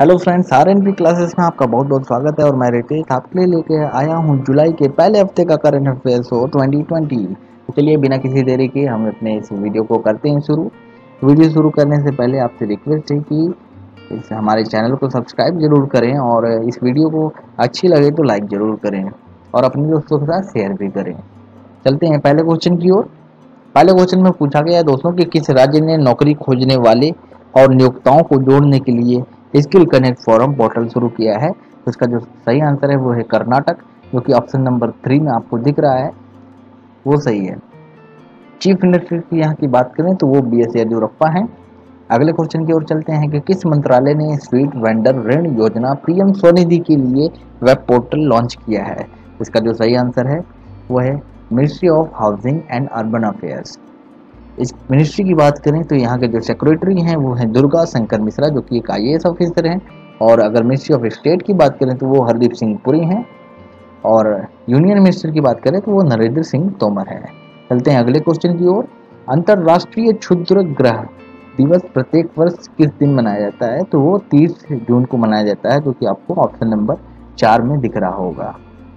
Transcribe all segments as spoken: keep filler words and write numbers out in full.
Hello friends, R N P classes में आपका बहुत बहुत स्वागत है। और मैं रितेश आपके लिए लेके आया हूँ जुलाई के पहले हफ्ते का करंट अफेयर्स हो ट्वेंटी ट्वेंटी। तो चलिए बिना किसी देरी के हम अपने इस वीडियो को करते हैं शुरू। वीडियो शुरू करने से पहले आपसे रिक्वेस्ट है कि इस हमारे चैनल को सब्सक्राइब जरूर करें और इस वीडियो को अच्छी लगे तो लाइक ज़रूर करें और अपने दोस्तों के साथ शेयर भी करें। चलते हैं पहले क्वेश्चन की ओर। पहले क्वेश्चन में पूछा गया है दोस्तों कि किस राज्य ने नौकरी खोजने वाले और नियोक्ताओं को जोड़ने के लिए स्किल कनेक्ट फोरम पोर्टल शुरू किया है। तो इसका जो सही आंसर है वो है कर्नाटक, जो कि ऑप्शन नंबर थ्री में आपको दिख रहा है वो सही है। चीफ मिनिस्टर की यहाँ की बात करें तो वो बी एस येदियुरप्पा हैं। अगले क्वेश्चन की ओर चलते हैं कि किस मंत्रालय ने स्ट्रीट वेंडर ऋण योजना पी एम स्वनिधि के लिए वेब पोर्टल लॉन्च किया है। इसका जो सही आंसर है वो है ministry of housing and urban affairs. इस मिनिस्ट्री की बात करें तो यहाँ के जो सेक्रेटरी हैं वो हैं दुर्गा शंकर मिश्रा, जो कि एक आई ए एस ऑफिसर हैं। और अगर मिनिस्ट्री ऑफ स्टेट की बात करें तो वो हरदीप सिंह पुरी हैं। और यूनियन मिनिस्टर की बात करें तो वो नरेंद्र सिंह तोमर है। चलते हैं अगले क्वेश्चन की ओर। अंतर्राष्ट्रीय क्षुद्र ग्रह दिवस प्रत्येक वर्ष किस दिन मनाया जाता है? तो वो तीस जून को मनाया जाता है, जो कि आपको ऑप्शन नंबर चार में दिख रहा होगा।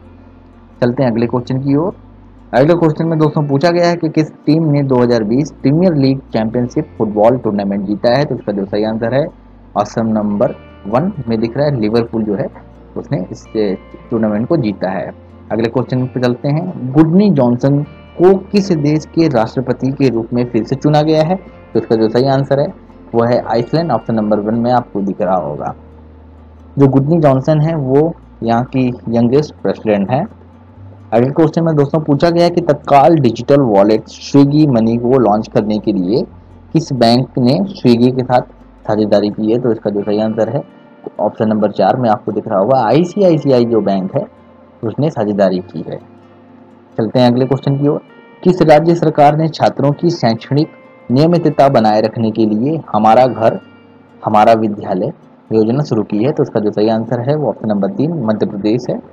चलते हैं अगले क्वेश्चन की ओर। अगले क्वेश्चन में दोस्तों पूछा गया है कि किस टीम ने दो हज़ार बीस premier league championship football tournament जीता है? तो इसका जो सही आंसर है ऑप्शन नंबर वन में दिख रहा है, लिवरपूल जो है उसने इस टूर्नामेंट को जीता है। अगले क्वेश्चन पे चलते हैं। गुडनी जॉनसन को किस देश के राष्ट्रपति के रूप में फिर से चुना गया है? तो इसका जो सही आंसर है वो है आइसलैंड, ऑप्शन नंबर वन में आपको दिख रहा होगा। जो गुडनी जॉनसन है वो यहाँ की यंगेस्ट प्रेसिडेंट है। अगले क्वेश्चन में दोस्तों पूछा गया है कि तत्काल डिजिटल वॉलेट स्विगी मनी को लॉन्च करने के लिए किस बैंक ने स्विगी के साथ साझेदारी की है? तो इसका जो सही आंसर है ऑप्शन नंबर चार में आपको दिख रहा होगा, आई सी आई सी आई जो बैंक है उसने साझेदारी की है। चलते हैं अगले क्वेश्चन की ओर। किस राज्य सरकार ने छात्रों की शैक्षणिक नियमितता बनाए रखने के लिए हमारा घर हमारा विद्यालय योजना शुरू की है? तो इसका जो सही आंसर है वो ऑप्शन नंबर तीन मध्य प्रदेश है।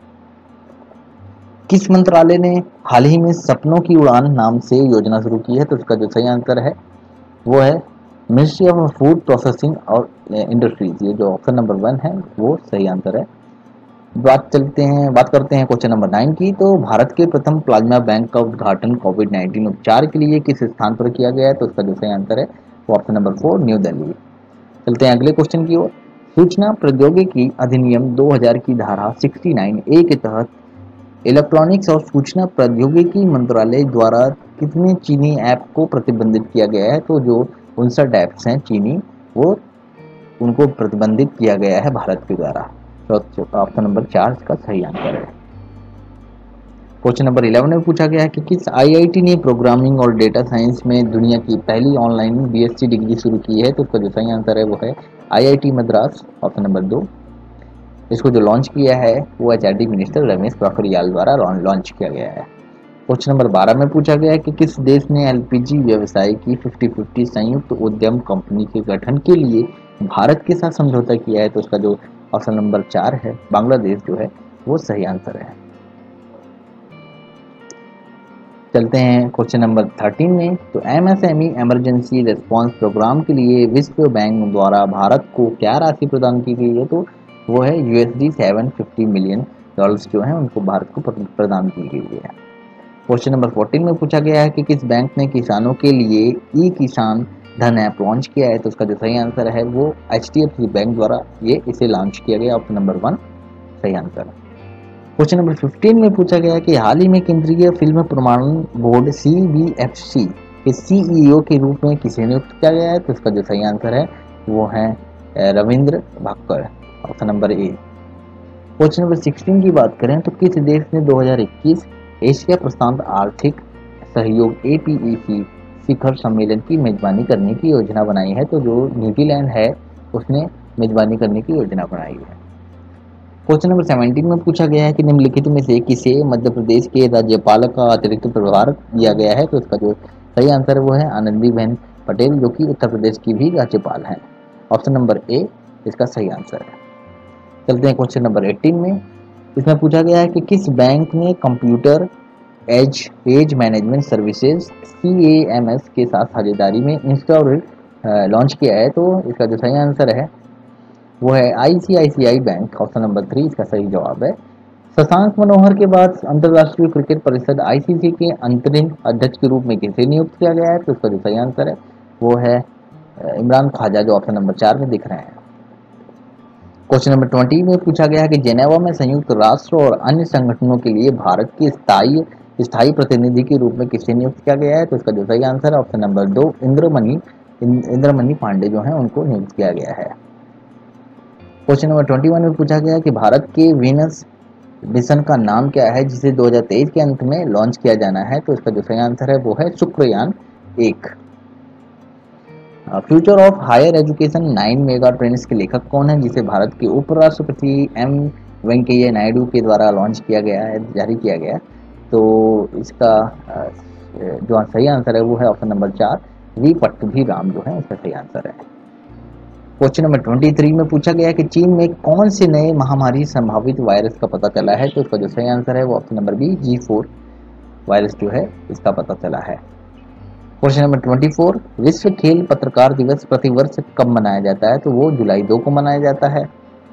किस मंत्रालय ने हाल ही में सपनों की उड़ान नाम से योजना शुरू की है? तो इसका जो सही आंसर है वो है मिनिस्ट्री ऑफ फूड प्रोसेसिंग और इंडस्ट्रीज। ये जो ऑप्शन नंबर वन है वो सही आंसर है। बात चलते हैं बात करते हैं क्वेश्चन नंबर नाइन की। तो भारत के प्रथम प्लाज्मा बैंक का उद्घाटन कोविड नाइन्टीन उपचार के लिए किस स्थान पर किया गया है? तो इसका जो सही आंसर है वो option number four new Delhi. चलते हैं अगले क्वेश्चन की ओर। सूचना प्रौद्योगिकी अधिनियम दो हज़ार की धारा उनहत्तर ए के तहत इलेक्ट्रॉनिक्स और सूचना प्रौद्योगिकी मंत्रालय द्वारा कितने चीनी ऐप को प्रतिबंधित किया गया है? तो जो उनसठ ऐप्स हैं चीनी, वो उनको प्रतिबंधित किया गया है भारत के द्वारा। तो ऑप्शन नंबर चार इसका सही आंसर है। क्वेश्चन नंबर इलेवन में पूछा गया है कि किस आई आई टी ने प्रोग्रामिंग और डेटा साइंस में दुनिया की पहली online B S C degree शुरू की है? तो उसका जो सही आंसर है वो है I I T Madras, option number दो। इसको जो लॉन्च किया है वो H R D minister Ramesh Pokhriyal द्वारा लॉन्च किया गया है। क्वेश्चन नंबर बारह में पूछा गया है कि किस देश ने एल पी जी व्यवसाय की फिफ्टी फिफ्टी संयुक्त उद्यम कंपनी के गठन के लिए भारत के साथ समझौता किया है? तो उसका जो ऑप्शन नंबर चार है बांग्लादेश जो है वो सही आंसर है। चलते हैं क्वेश्चन नंबर थर्टीन में। तो M S M E emergency response programme के लिए विश्व बैंक द्वारा भारत को क्या राशि प्रदान की गई है? तो वो है U S D seven fifty million dollars जो हैं उनको भारत को प्रदान की गई है। क्वेश्चन नंबर फोर्टीन में पूछा गया है कि किस बैंक ने किसानों के लिए ई किसान धन ऐप लॉन्च किया है? तो उसका जो सही आंसर है वो H D F C bank द्वारा ये इसे लॉन्च किया गया, ऑप्शन नंबर वन सही आंसर है। क्वेश्चन नंबर फिफ्टीन में पूछा गया है कि हाल ही में केंद्रीय फिल्म प्रमाणन board C B F C के सी ई ओ के रूप में किसे नियुक्त किया गया है? तो इसका जो सही आंसर है वो है Ravindra Bhakar, option number A. Question number sixteen की बात करें तो किस देश ने दो हज़ार इक्कीस एशिया प्रशांत आर्थिक सहयोग ए पी ई सी शिखर सम्मेलन की मेजबानी करने की योजना बनाई है? तो जो न्यूजीलैंड है उसने मेजबानी करने की योजना बनाई है। क्वेश्चन नंबर सेवेंटीन में पूछा गया है कि निम्नलिखित में से किसे मध्य प्रदेश के राज्यपाल का अतिरिक्त प्रभार दिया गया है? तो इसका जो सही आंसर है वो है आनंदीबेन पटेल, जो कि उत्तर प्रदेश की भी राज्यपाल हैं, ऑप्शन नंबर ए इसका सही आंसर है। चलते हैं क्वेश्चन नंबर एटीन में। इसमें पूछा गया है कि किस बैंक ने computer age age management services C A M S के साथ साझेदारी में इंस्टा लॉन्च किया है? तो इसका जो सही आंसर है वो है ICICI bank. Option number three इसका सही जवाब है। शशांक मनोहर के बाद अंतर्राष्ट्रीय क्रिकेट परिषद आईसीसी के अंतरिम अध्यक्ष के रूप में किसे नियुक्त किया गया है? तो इसका जो सही आंसर है वो है इमरान ख्वाजा, जो ऑप्शन नंबर चार में दिख रहे हैं। क्वेश्चन नंबर ट्वेंटी में पूछा गया है कि जेनेवा में संयुक्त राष्ट्र और अन्य संगठनों के लिए भारत के स्थायी स्थायी प्रतिनिधि के रूप में किसे नियुक्त किया गया है? तो इसका जो सही आंसर है ऑप्शन नंबर दो, इंद्रमणि इंद्रमणि पांडे जो है उनको नियुक्त किया गया है। क्वेश्चन नंबर ट्वेंटी वन में पूछा गया है कि भारत के वीनस मिशन का नाम क्या है जिसे दो हज़ार तेईस के अंत में लॉन्च किया जाना है? तो इसका जो सही आंसर है वो है शुक्रयान एक। Future of higher education nine mega trends के लेखक कौन है जिसे भारत के उपराष्ट्रपति एम वेंकैया नायडू के द्वारा लॉन्च किया गया है, जारी किया गया है? तो इसका जो सही आंसर है वो है ऑप्शन नंबर चार, वी पट्टभी राम जो है इसका सही आंसर है। क्वेश्चन नंबर तेईस में पूछा गया है कि चीन में कौन से नए महामारी संभावित वायरस का पता चला है? तो इसका जो सही आंसर है वो option number B, G four virus जो है इसका पता चला है। क्वेश्चन नंबर चौबीस, विश्व खेल पत्रकार दिवस प्रतिवर्ष कब मनाया जाता है? तो वो जुलाई दो को मनाया जाता है।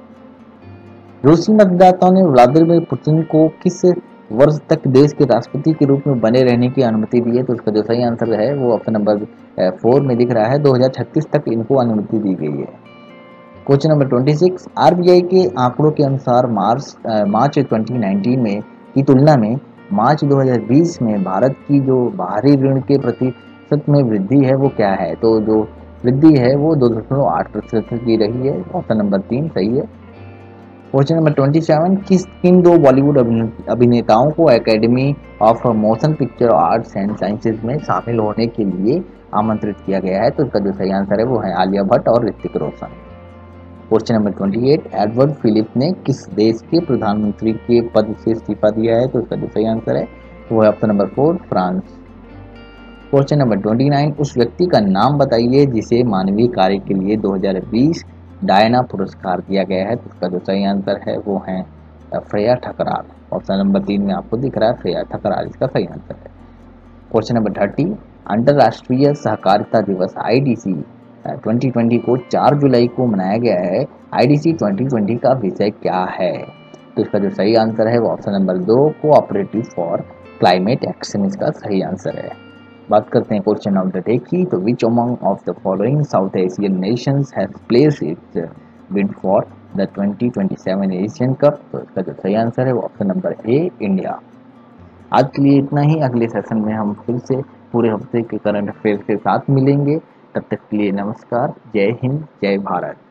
रूसी मतदाताओं ने व्लादिमीर पुतिन को किस वर्ष तक देश के राष्ट्रपति के रूप में बने रहने की अनुमति दी है? तो इसका जो सही आंसर है वो ऑप्शन नंबर फोर में दिख रहा है, दो हज़ार छत्तीस तक इनको अनुमति दी गई है। क्वेश्चन नंबर छब्बीस, आरबीआई के आंकड़ों के अनुसार मार्च मार्च दो हज़ार उन्नीस में की तुलना में मार्च दो हज़ार बीस में भारत की जो बाहरी ऋण के प्रतिशत में वृद्धि है वो क्या है? तो जो वृद्धि है वो दो दशमलव आठ प्रतिशत की रही है, ऑप्शन नंबर तीन सही है। क्वेश्चन नंबर सत्ताईस, किस किन दो बॉलीवुड अभिनेताओं को academy of motion picture arts and sciences में शामिल होने के लिए आमंत्रित किया गया है? तो इसका जो सही आंसर है वो है आलिया भट्ट और ऋतिक रोशन। क्वेश्चन नंबर अट्ठाईस, एडवर्ड फिलिप ने किस देश के प्रधानमंत्री के पद से इस्तीफा दिया है? तो इसका जो सही आंसर है वो है option number four, France. Question number उनतीस, उस व्यक्ति का नाम बताइए जिसे मानवीय कार्य के लिए दो हज़ार बीस डायना पुरस्कार दिया गया है? तो इसका जो सही आंसर है वो है फ्रेया ठकराल, ऑप्शन नंबर तीन में आपको दिख रहा है फ्रेया ठकराल इसका सही आंसर है। क्वेश्चन नंबर तीस, अंतर्राष्ट्रीय सहकारिता दिवस आईडीसी दो हज़ार बीस को चार जुलाई को मनाया गया है। आईडीसी दो हज़ार बीस का विषय क्या है? तो इसका जो सही आंसर है वो ऑप्शन नंबर दो, कोऑपरेटिव फॉर क्लाइमेट एक्शन इसका सही आंसर है। बात करते हैं क्वेश्चन ऑफ द डे की, तो which among of the following South Asian nations has placed its bid for the दो हज़ार सत्ताईस एशियन कप? तो इसका जो सही आंसर है वो ऑप्शन नंबर ए, इंडिया। आज के लिए इतना ही, अगले सेशन में हम फिर से पूरे हफ्ते के करंट अफेयर्स के साथ मिलेंगे। तब तक के लिए नमस्कार, जय हिंद, जय भारत।